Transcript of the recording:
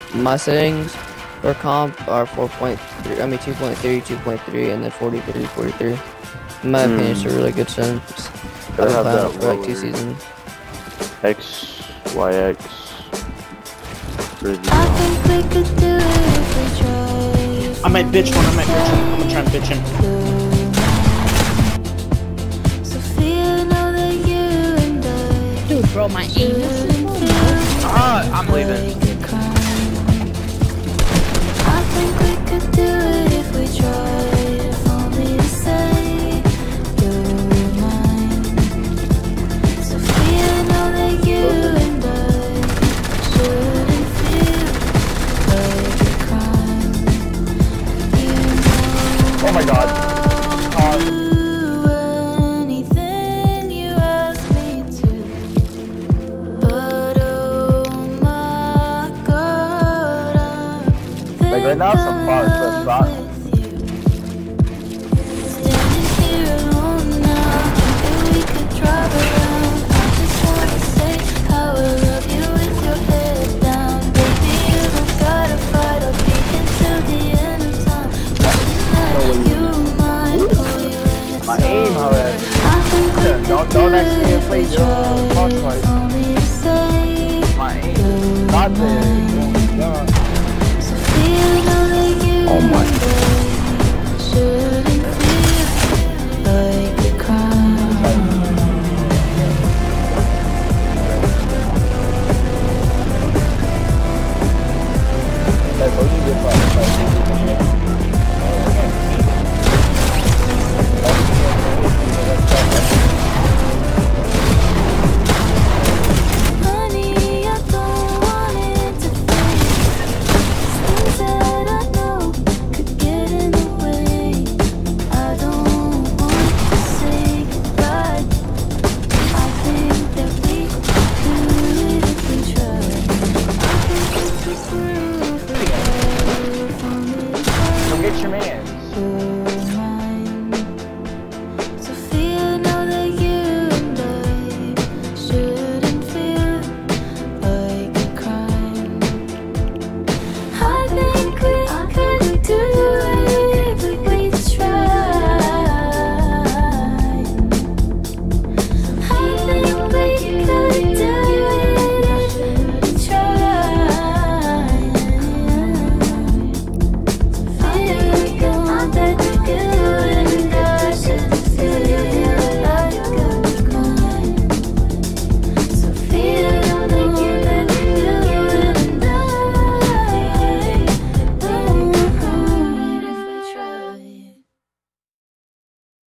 My settings for comp are 4.3, I mean 2.3, 2.3, and then 43, 43. In my opinion, it's a really good sense. I've been playing it for like 2 seasons. X, YX. I think we could do it if we try. I might bitch one, I'm gonna try and bitch him. Sofia, know that you and I. Dude, bro, my aim is I'm leaving. I think we could do it if we try. If only to say you're mine. Sofia, know that you and I shouldn't feel like a crime. You know. Oh my god. Anything you ask me to, but oh my god, Like right now, some bars, but stop. standing here alone now, thinking we could drive around. I just wanna say how I love you with your head down, baby. You don't gotta fight, I'll be until the end of time. Wishing that you might pull your hand. My aim, however. I think we could Don't actually do it if play we your try. boss fight. Only to say My aim. Not there.